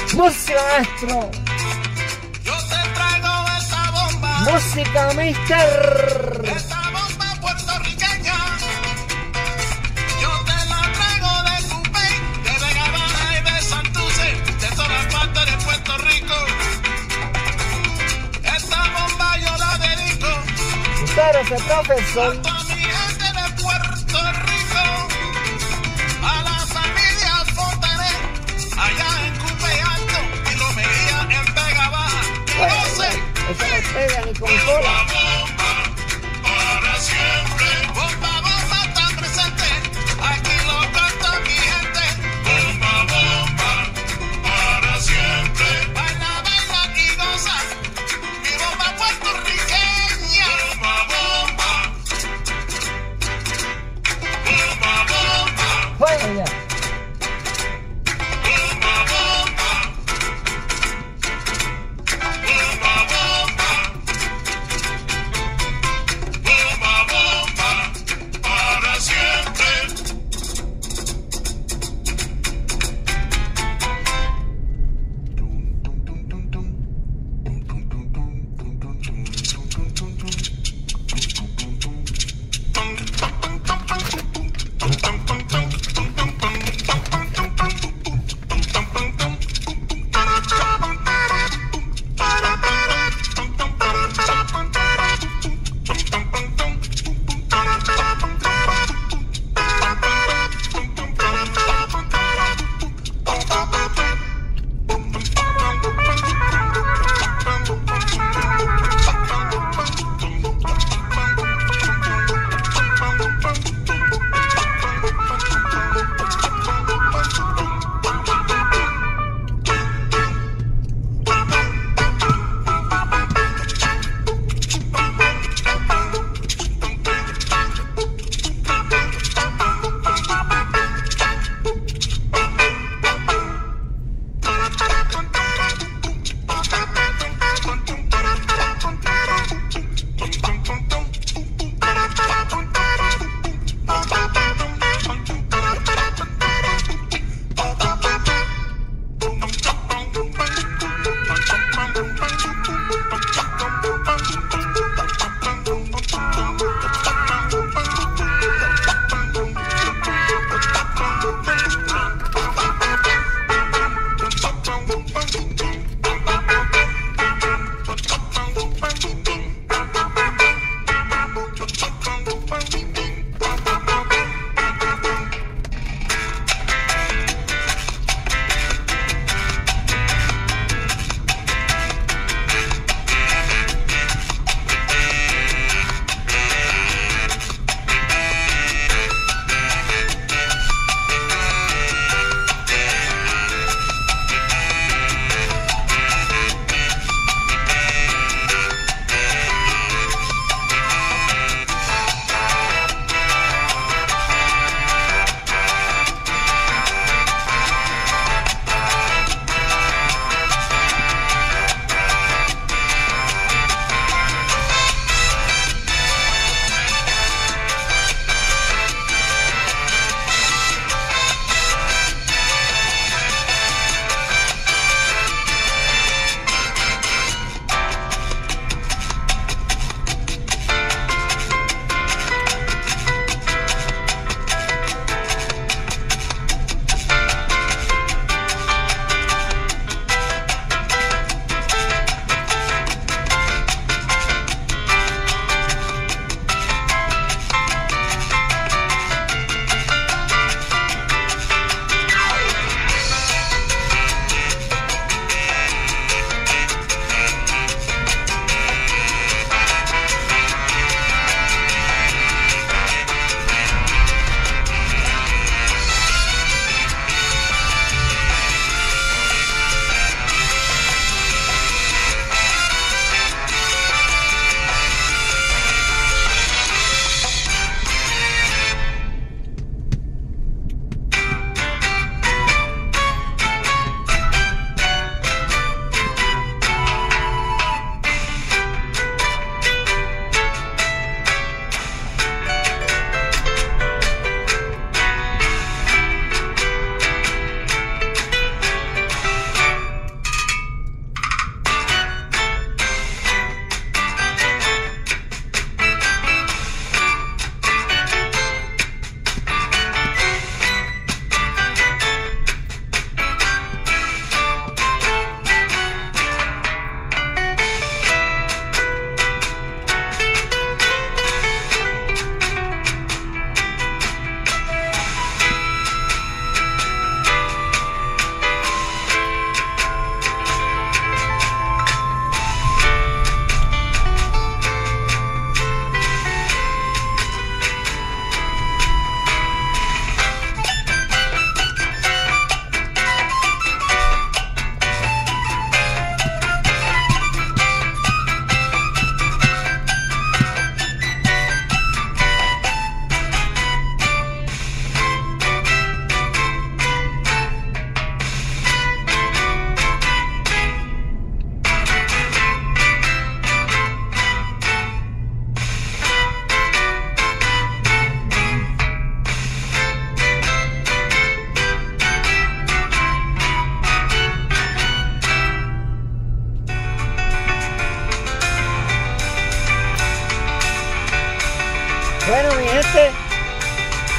Música, maestro. Yo te traigo esta bomba. Música, mister. Esta bomba puertorriqueña. Yo te la traigo de Cupey, de Vega Baja y de Santurce, de todas partes de Puerto Rico. Esta bomba yo la dedico Usted es el profesor. a toda mi gente de Puerto Rico, a la familia Fontané, allá en Cupey Alto y lo Mejía en Vega Baja. Y no sé, Eso no pega ni con cola. bomba para siempre. Bomba, bomba está presente, aquí lo canta mi gente. Bomba, bomba para siempre. Baila, baila y goza, mi bomba puertorriqueña. Bomba, bomba. Bomba, bomba. Juega ya. Bomba, bomba. Bomba, bomba.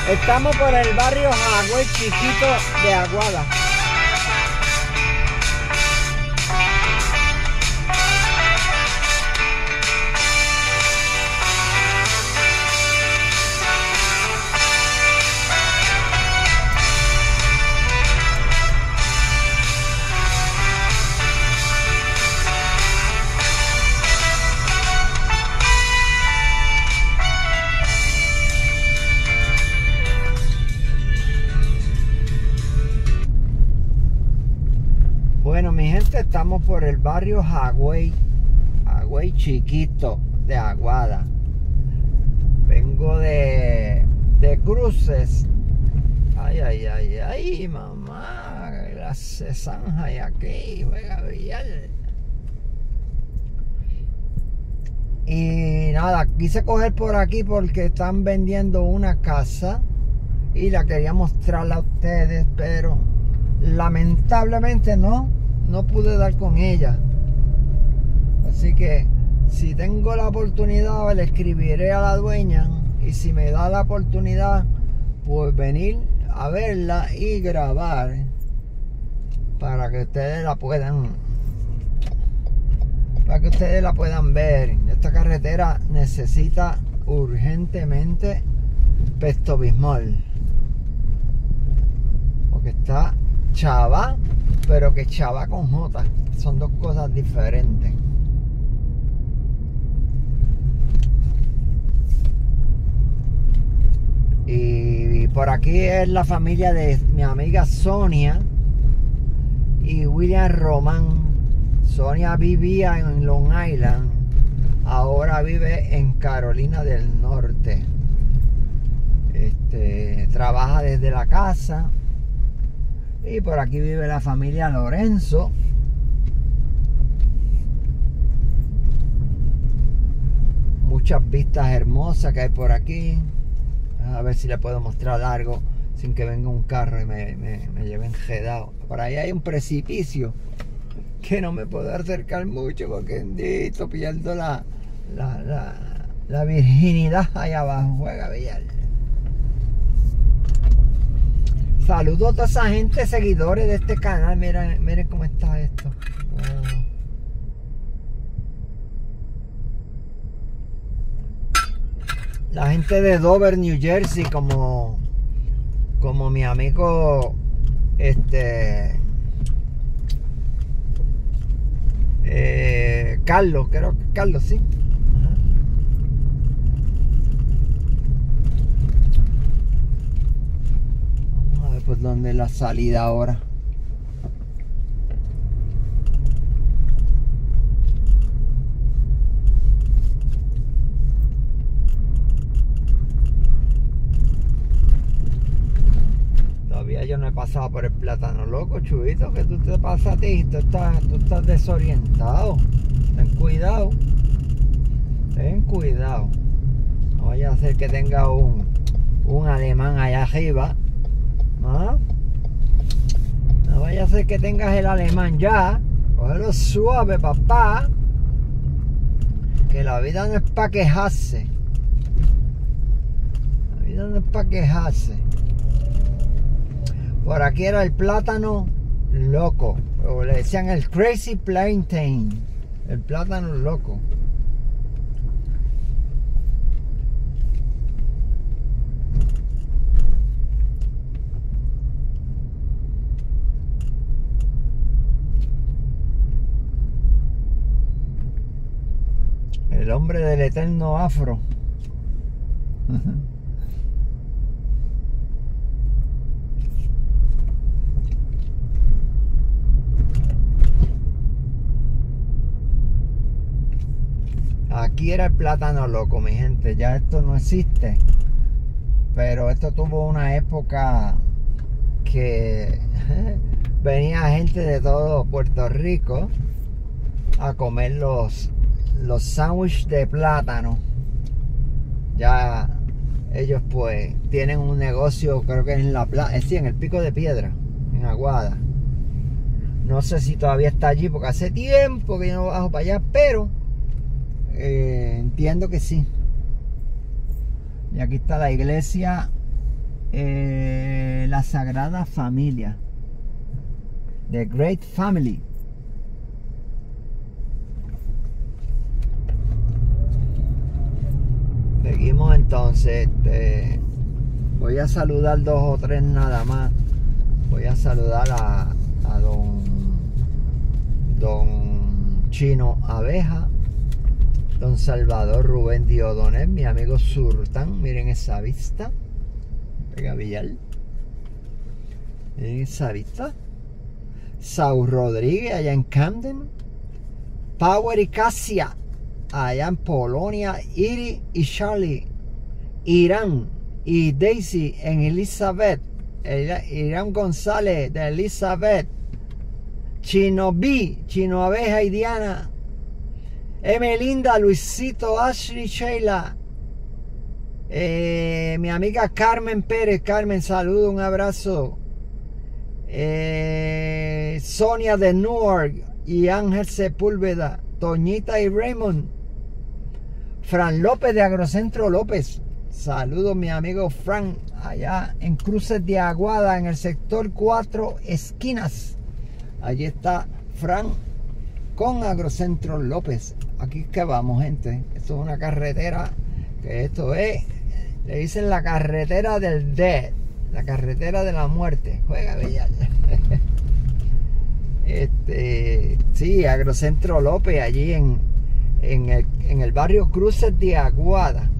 Estamos por el barrio Hagüey chiquito de Aguada. Bueno, mi gente, estamos por el barrio Hagüey chiquito de Aguada. Vengo de Cruces. Ay, mamá, la zanja y aquí, juega billar. Y nada, quise coger por aquí porque están vendiendo una casa y la quería mostrarla a ustedes, pero lamentablemente no pude dar con ella. Así que si tengo la oportunidad le escribiré a la dueña, y si me da la oportunidad pues venir a verla y grabar para que ustedes la puedan ver. Esta carretera necesita urgentemente Pepto-Bismol porque está chava, pero que chava con J, son dos cosas diferentes. Y por aquí es la familia de mi amiga Sonia y William Román. Sonia vivía en Long Island, ahora vive en Carolina del Norte. Trabaja desde la casa. Y por aquí vive la familia Lorenzo. Muchas vistas hermosas que hay por aquí. A ver si le puedo mostrar algo sin que venga un carro y me lleve enredado. Por ahí hay un precipicio que no me puedo acercar mucho porque bendito, pierdo la virginidad allá abajo. Juega billar. Saludos a toda esa gente, seguidores de este canal. Miren cómo está esto. Wow. La gente de Dover, New Jersey, como mi amigo Carlos, creo que Carlos, sí. Ajá. Vamos a ver por dónde es la salida ahora. Yo no he pasado por el Plátano Loco, Chubito. ¿Qué tú te pasa a ti? Tú estás desorientado. Ten cuidado. Ten cuidado. No vaya a ser que tenga un alemán allá arriba. ¿No? No vaya a ser que tengas el alemán ya. Cógelo suave, papá. Que la vida no es para quejarse. La vida no es para quejarse. Por aquí era el Plátano Loco, o le decían el Crazy Plantain, el plátano loco. El hombre del eterno afro. Aquí era el Plátano Loco, mi gente. Ya esto no existe, pero esto tuvo una época que venía gente de todo Puerto Rico a comer los sándwiches de plátano. Ya ellos pues tienen un negocio, creo que en la playa, sí, en el Pico de Piedra, en Aguada. No sé si todavía está allí porque hace tiempo que yo no bajo para allá, pero entiendo que sí. Y aquí está la iglesia La Sagrada Familia. The Great Family. Seguimos entonces. Voy a saludar 2 o 3 nada más. Voy a saludar a don Chino Abeja, don Salvador Rubén Diodonet, mi amigo Surtán. Miren esa vista. Pega Villal. Miren esa vista. Saúl Rodríguez allá en Camden. Power y Casia allá en Polonia. Iri y Charlie, Irán y Daisy en Elizabeth. Irán González de Elizabeth. Chino B, Chino Abeja y Diana. Emelinda, Luisito, Ashley, Sheila. Mi amiga Carmen Pérez. Carmen, saludo, un abrazo. Sonia de Newark y Ángel Sepúlveda. Toñita y Raymond. Fran López de Agrocentro López. Saludos, mi amigo Fran, allá en Cruces de Aguada, en el sector 4 esquinas. Allí está Fran con Agrocentro López. Aquí es que vamos, gente. Esto es una carretera, que esto es, le dicen la carretera del death, la carretera de la muerte. Juega Villar. Sí, Agrocentro López, allí en el barrio Cruces de Aguada.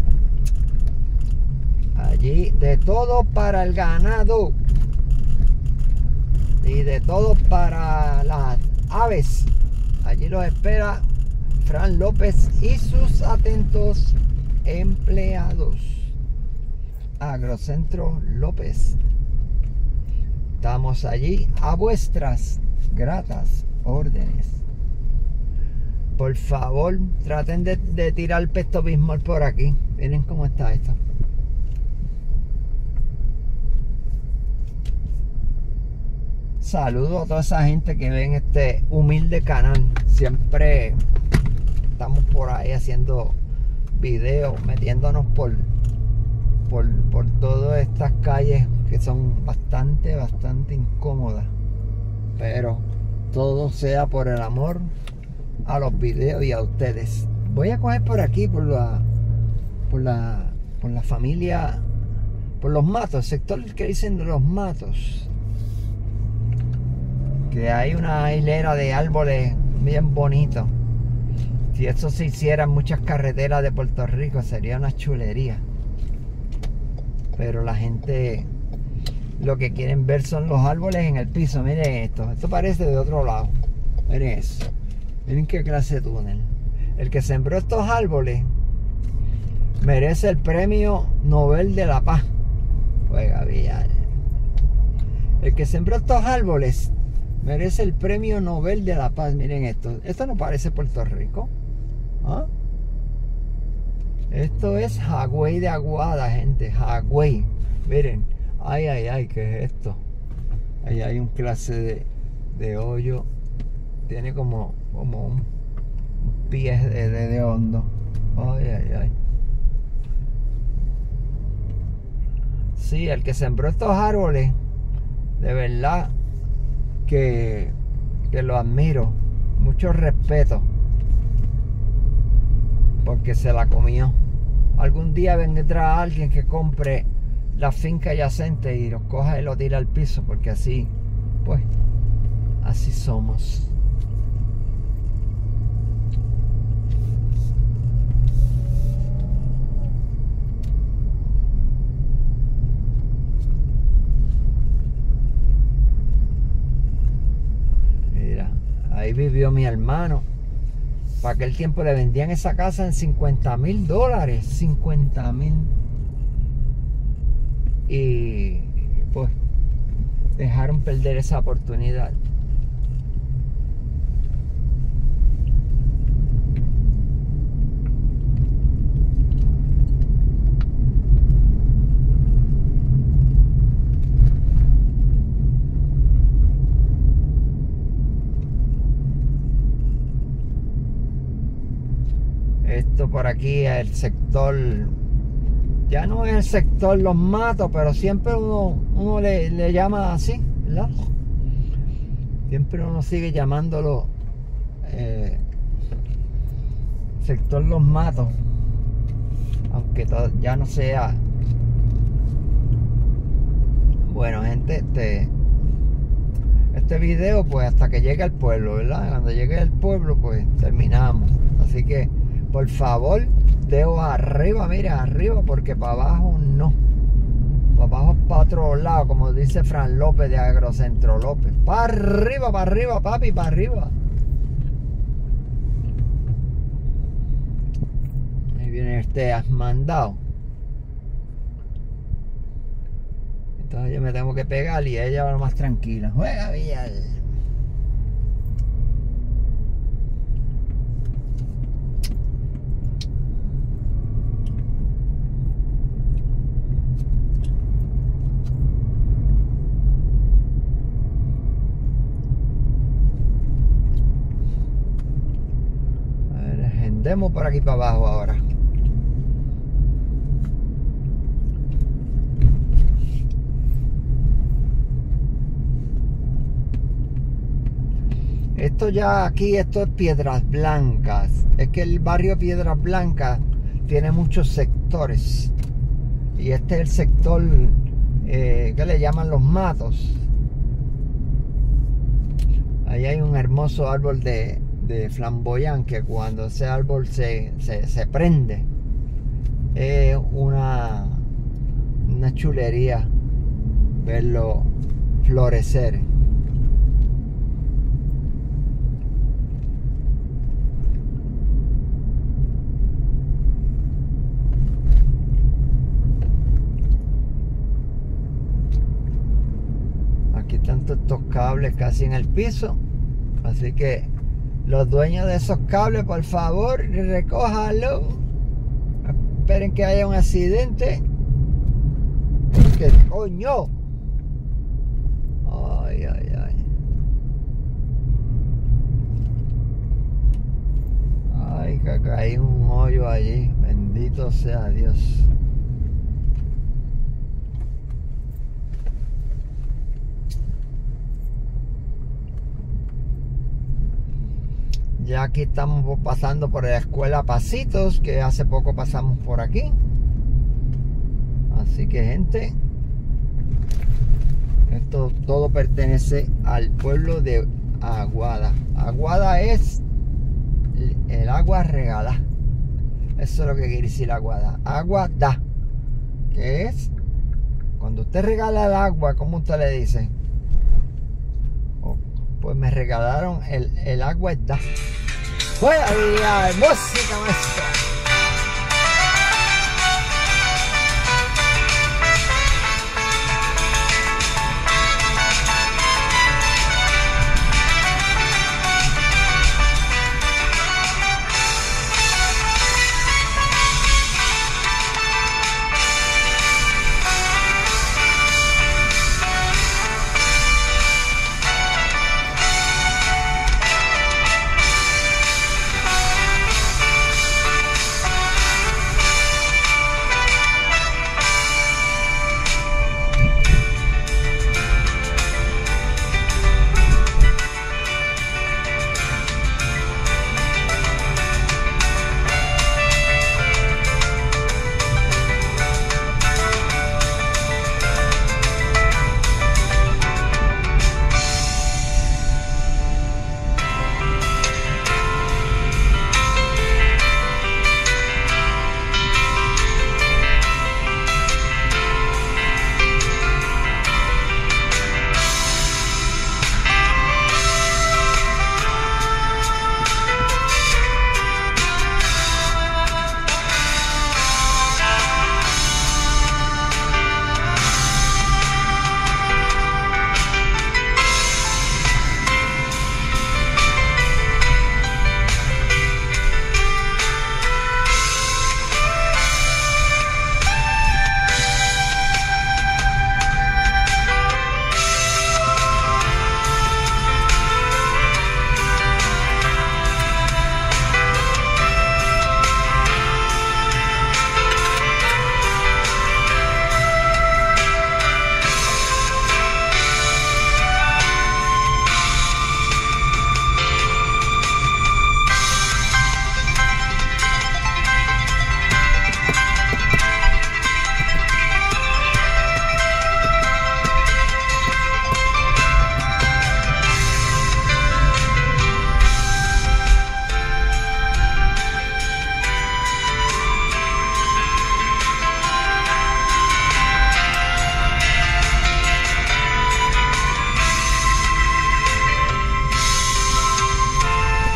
Allí de todo para el ganado y de todo para las aves. Allí los espera Fran López y sus atentos empleados. Agrocentro López. Estamos allí a vuestras gratas órdenes. Por favor, traten de tirar el Pepto Bismol por aquí. Miren cómo está esto. Saludos a toda esa gente que ve en este humilde canal. Siempre estamos por ahí haciendo videos, metiéndonos por todas estas calles que son bastante incómodas. Pero todo sea por el amor a los videos y a ustedes. Voy a coger por aquí, por la familia, por los matos, el sector que dicen de los matos. Que hay una hilera de árboles bien bonitos. Si eso se hiciera en muchas carreteras de Puerto Rico, sería una chulería. Pero la gente lo que quieren ver son los árboles en el piso. Miren esto. Esto parece de otro lado. Miren eso. Miren qué clase de túnel. El que sembró estos árboles merece el premio Nobel de la Paz. Juega Villar. El que sembró estos árboles merece el premio Nobel de la Paz. Miren esto. Esto no parece Puerto Rico. ¿Ah? Esto es Hagüey de Aguada, gente. Hagüey. Miren. Ay, ¿qué es esto? Ahí hay un clase de hoyo. Tiene como un pie de hondo. Ay. Sí, el que sembró estos árboles, de verdad que lo admiro. Mucho respeto. Porque se la comió. Algún día vendrá alguien que compre la finca adyacente y los coja y lo tira al piso. Porque así, pues, así somos. Mira, ahí vivió mi hermano. Para aquel tiempo le vendían esa casa en $50,000. $50,000. Y pues dejaron perder esa oportunidad. Esto por aquí, el sector Ya no es el sector Los Matos, pero siempre uno le llama así, ¿verdad? Siempre uno sigue llamándolo sector Los Matos, aunque ya no sea. Bueno, gente, este video pues hasta que llegue al pueblo, ¿verdad? Cuando llegue al pueblo pues terminamos. Así que por favor, dedo arriba, mira, arriba, porque para abajo no. Para abajo es para otro lado, como dice Fran López de Agrocentro López. Para arriba, papi, para arriba. Ahí viene este mandado. Entonces yo me tengo que pegar y ella va más tranquila. Juega Villal. A ver, agendemos por aquí para abajo ahora. Esto ya aquí, esto es Piedras Blancas. Es que el barrio Piedras Blancas tiene muchos sectores. Y este es el sector que le llaman Los Matos. Ahí hay un hermoso árbol de flamboyán que cuando ese árbol se prende es una chulería verlo florecer. Estos cables casi en el piso, así que los dueños de esos cables, por favor, recójanlo. Esperen que haya un accidente, porque coño, ay, que caí un hoyo allí, bendito sea Dios. Ya aquí estamos pasando por la escuela Pasitos, que hace poco pasamos por aquí. Así que, gente, esto todo pertenece al pueblo de Aguada. Aguada es el agua regalada. Eso es lo que quiere decir Aguada. Agua da. Que es cuando usted regala el agua, ¿cómo usted le dice? Pues me regalaron el agua da. ¡Fuera, música, maestro!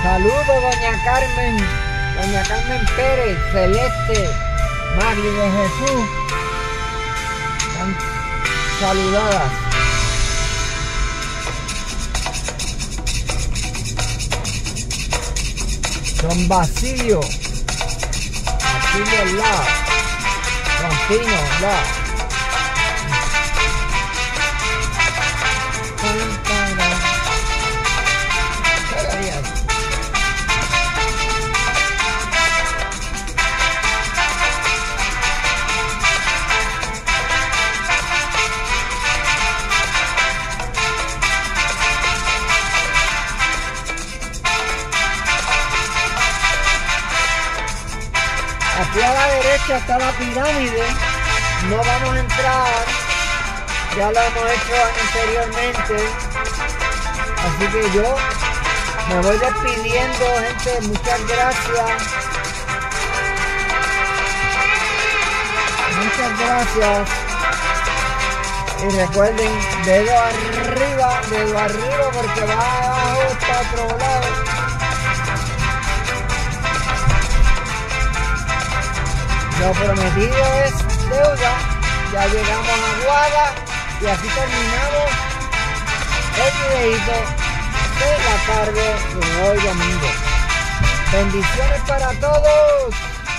Saludos, doña Carmen Pérez, Celeste, Magli de Jesús. Están saludadas. Don Basilio La, Contino La. Aquí a la derecha está la pirámide, no vamos a entrar, ya lo hemos hecho anteriormente, así que yo me voy despidiendo, gente, muchas gracias. Muchas gracias. Y recuerden, dedo arriba porque va abajo para otro lado. Lo prometido es deuda. Ya llegamos a Guada y aquí terminamos el videito de la tarde de hoy domingo. Bendiciones para todos.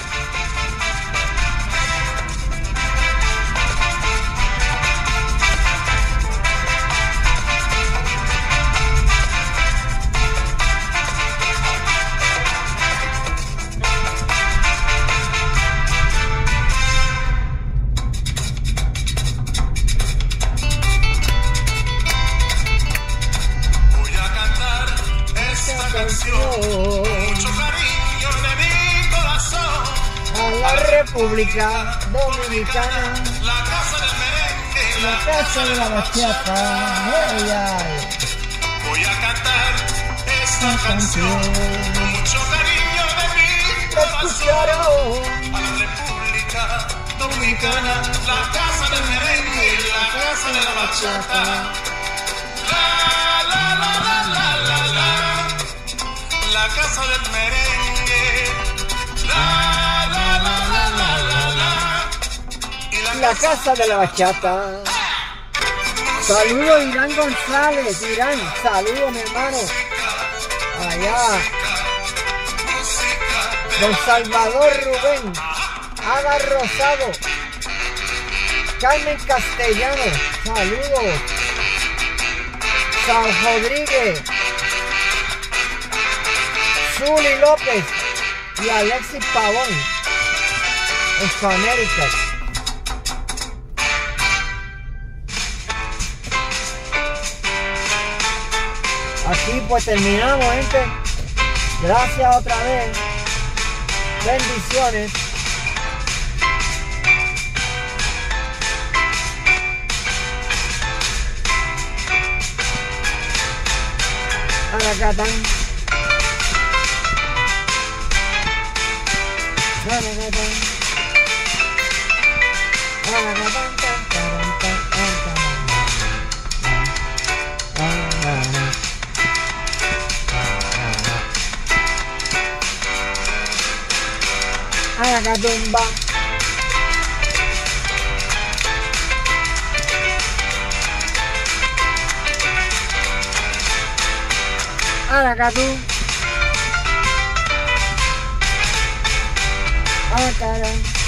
Mucho cariño de mi corazón a la República Dominicana, la casa del merengue, la casa de la bachata. Ay, ay. Voy a cantar esta canción con mucho cariño de mi corazón a la República Dominicana, la casa del merengue, la casa de la bachata. La casa del merengue, Y la casa de la bachata. Saludos Irán González, Irán, saludos mi hermano. Allá. Don Salvador Rubén, Ada Rosado, Carmen Castellano, saludos. San Rodríguez, Zuli López y Alexis Pavón en Connecticut. Aquí pues terminamos, gente. Gracias otra vez. Bendiciones. Aracatán. Aracatumba. Aracatú. Acara.